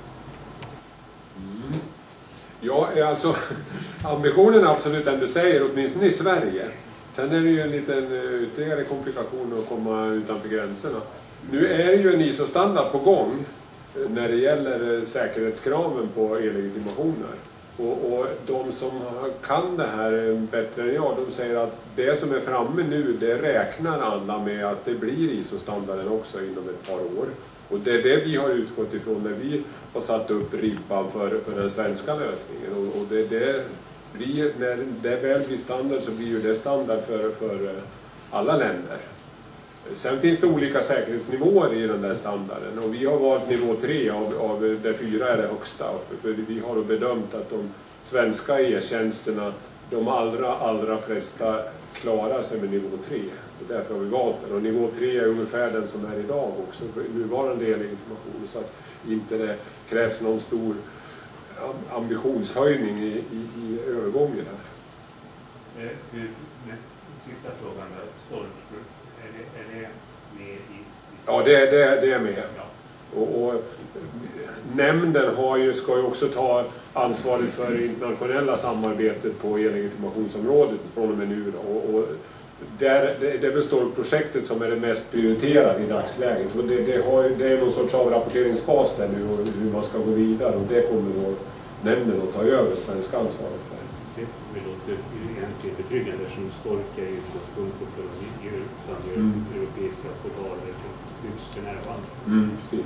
A: Ja, alltså ambitionen är absolut den du säger, åtminstone i Sverige. Sen är det ju en liten ytterligare komplikation att komma utanför gränserna. Nu är det ju en ISO-standard på gång när det gäller säkerhetskraven på e-legitimationer. Och de som kan det här bättre än jag, de säger att det som är framme nu, det räknar alla med att det blir ISO-standarden också inom ett par år. Och det är det vi har utgått ifrån när vi har satt upp ribban för den svenska lösningen. Och det blir, när det väl blir standard, så blir ju det standard för alla länder. Sen finns det olika säkerhetsnivåer i den där standarden, och vi har valt nivå 3 av där 4 är det högsta. För vi har då bedömt att de svenska e-tjänsterna, de allra flesta klarar sig med nivå 3. Och därför har vi valt den. Och nivå 3 är ungefär den som är idag också, nuvarande e-legitimation. Så att inte det krävs någon stor ambitionshöjning i övergången här.
E: Sista frågan där, Storm. Är det med i
A: Ja, det är med. Ja. Och nämnden ska ju också ta ansvaret för det internationella samarbetet på e-legitimationsområdet från och med nu. Och det är väl Stormprojektet som är det mest prioriterade i dagsläget. Och det är någon sorts avrapporteringsfas där nu, och hur man ska gå vidare. Och det kommer då nämnden att ta över svenska ansvaret för.
E: Det låter egentligen betryggande, som Stork är utgångspunkten för europeiska portaler som byggs för närvarande.
A: Precis.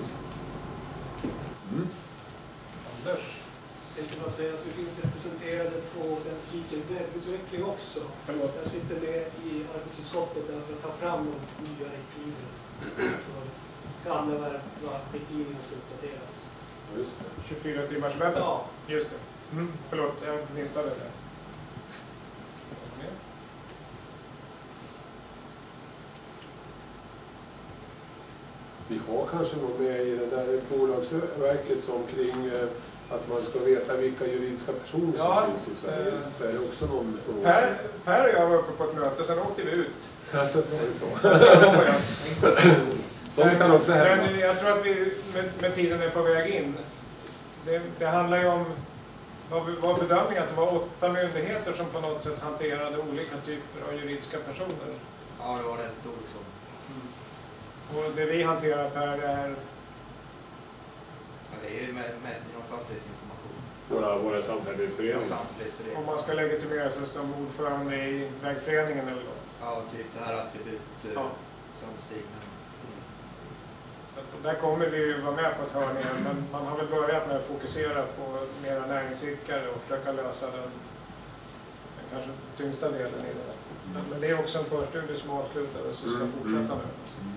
B: Anders?
C: Jag tänkte bara säga att vi finns representerade på den fliken webbutveckling också.
B: Förlåt.
C: Jag sitter med i arbetsutskottet där för att ta fram de nya riktlinjerna för gamla riktlinjerna ska uppdateras.
A: Just det.
B: 24 timmars webben?
C: Ja.
B: Just det. Förlåt, jag missade det.
A: Vi har kanske någon med i det där bolagsverket som kring att man ska veta vilka juridiska personer som finns i Sverige. Så är det också någon från oss.
B: Per och jag var uppe på ett möte, sen åkte vi ut.
A: Alltså, så är det så.
B: Sånt
A: kan också hända.
B: Men jag tror att vi med tiden är på väg in. Det handlar ju om, var bedömningen att det var 8 myndigheter som på något sätt hanterade olika typer av juridiska personer.
F: Ja, det var rätt stor liksom.
B: Och det vi hanterar Per är...
F: Ja, det är ju mest från fastighetsinformation.
A: Våra samfällighetsföreningar.
B: Om man ska legitimera sig som ordförande i vägföreningen eller något.
F: Ja, typ det här attribut som stigna.
B: Så där kommer vi ju vara med på ett hörn igen, men man har väl börjat med att fokusera på mera näringsidkare och försöka lösa den kanske tyngsta delen i det. Men det är också en förstudie som avslutades och ska fortsätta nu.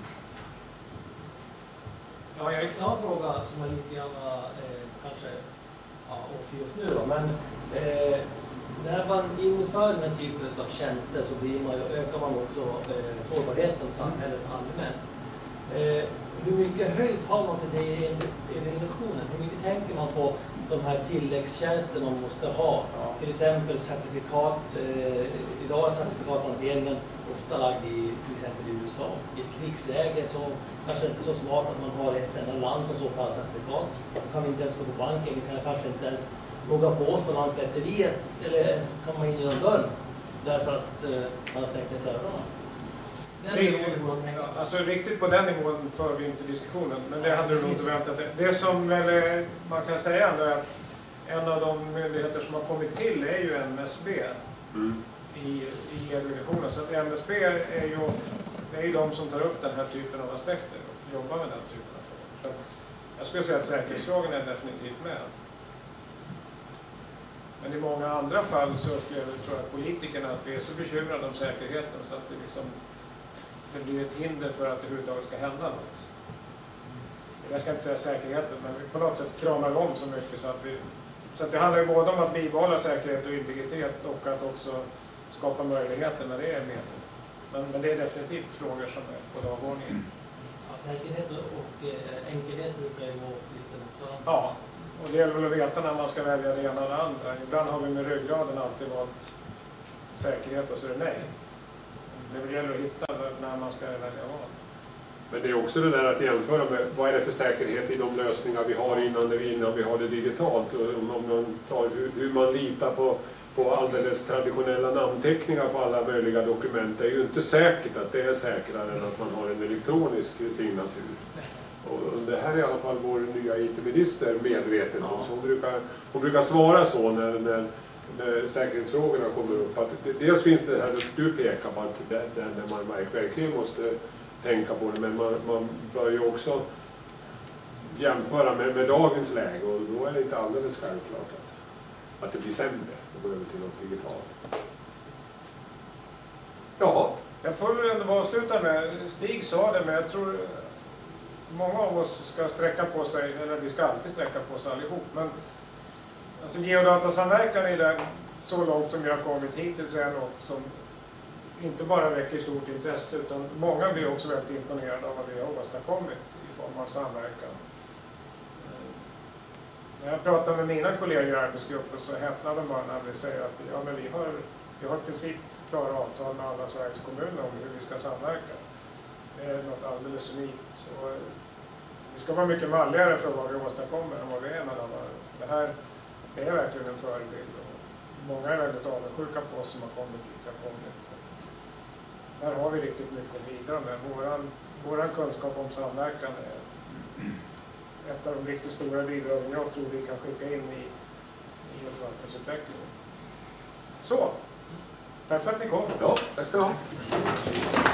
D: Ja, jag har en fråga som är lite grann kanske off just nu då, men när man inför den här typen av tjänster så ökar man också sårbarheten i samhället allmänt. Hur mycket höjd har man för det i delegationen? Hur mycket tänker man på de här tilläggstjänster man måste ha? Till exempel certifikat. Idag är certifikathanteringen ofta lagd i till exempel i USA. I ett krigsläge så kanske inte så smart att man har ett enda land som så fall certifikat. Då kan vi inte ens gå på banken, vi kan kanske inte ens logga på oss med lantmäteriet eller ens komma in genom dörren därför att man har stängt ner servrarna.
B: Alltså riktigt på den nivån för vi inte diskussionen, men det hade du nog inte väntat dig. Det som väl man kan säga ändå är att en av de myndigheter som har kommit till är ju MSB i delegationen. Så att MSB är ju de som tar upp den här typen av aspekter och jobbar med den typen av frågor. Så jag skulle säga att säkerhetsfrågan är definitivt med. Men i många andra fall så upplever tror jag politikerna att vi är så bekymrade om säkerheten så att det blir ett hinder för att det överhuvudtaget ska hända något. Jag ska inte säga säkerheten, men på något sätt kramar om så mycket så att det handlar ju både om att bibehålla säkerhet och integritet och att också skapa möjligheter när det är med. Men det är definitivt frågor som är på dagordningen.
D: Ja, säkerhet och enkelhet brukar ju gå lite mot varandra.
B: Ja, och det gäller väl att veta när man ska välja det ena eller andra. Ibland har vi med ryggraden alltid valt säkerhet och så är det nej. Det gäller att hitta när man ska välja val.
A: Men det är också det där att jämföra med vad är det för säkerhet i de lösningar vi har innan vi har det digitalt. Om man tar hur man litar på alldeles traditionella namnteckningar på alla möjliga dokument. Det är ju inte säkert att det är säkrare än att man har en elektronisk signatur. Och det här är i alla fall vår nya IT-minister medveten om. Så hon brukar svara så när säkerhetsfrågorna kommer upp. Att dels finns det här du pekar på att där man verkligen måste tänka på det, men man bör ju också jämföra med dagens läge och då är det inte alldeles självklart att det blir sämre att gå över till något digitalt. Jaha.
B: Jag får väl ändå avsluta med, Stig sa det, men jag tror många av oss ska sträcka på sig, eller vi ska alltid sträcka på oss allihop, men alltså geodatasamverkan är det så långt som vi har kommit hittills är något som inte bara väcker stort intresse utan många blir också väldigt imponerade av vad vi har åstadkommit i form av samverkan. När jag pratar med mina kollegor i arbetsgruppen så häpnar de bara när vi säger att ja, men vi har i princip klara avtal med alla Sveriges kommuner om hur vi ska samverka. Det är något alldeles unikt. Och vi ska vara mycket malligare för vad vi åstadkommer än vad vi är mellan varandra. Det är verkligen en förebild. Och många är väldigt avundsjuka på oss som har kommit dit vi har kommit. Där har vi riktigt mycket att bidra med. Våran kunskap om samverkan är ett av de riktigt stora bidragen jag tror vi kan skicka in i förvaltningsutvecklingen. Så, tack för att ni kom.
A: Ja, tack ska du ha.